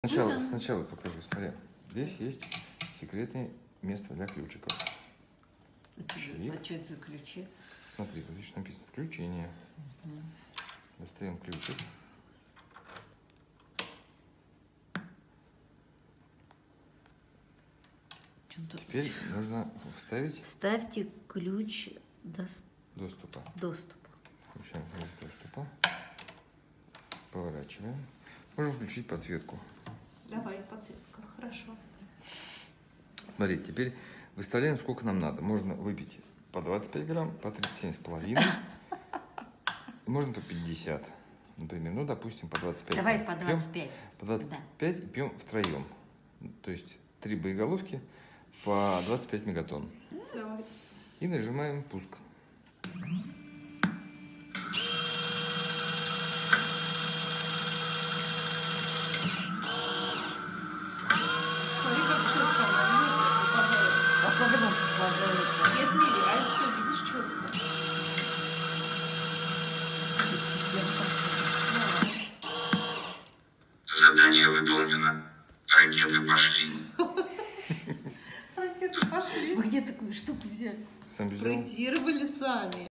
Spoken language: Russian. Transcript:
Сначала покажу. Смотри, здесь есть секретное место для ключиков. А что это за ключи? Смотри, вот здесь написано включение. Достаем ключик. Теперь нужно вставить. Ставьте ключ доступа. Включаем ключ доступа. Поворачиваем. Можем включить подсветку. Давай, подсветка, хорошо. Смотри, теперь выставляем, сколько нам надо. Можно выпить по 25 грамм, по 37,5. Можно по 50. Например, ну, допустим, по 25. Давай по 25. Пьем, по 25 и пьем втроем. То есть 3 боеголовки по 25 мегатонн. Давай. И нажимаем пуск. Смотри, как четко она попадает. А как она попадает? Не отмеряется, видишь, четко. Задание выполнено. Ракеты пошли. Ракеты пошли. Вы где такую штуку взяли? Сам без Проектировали сами.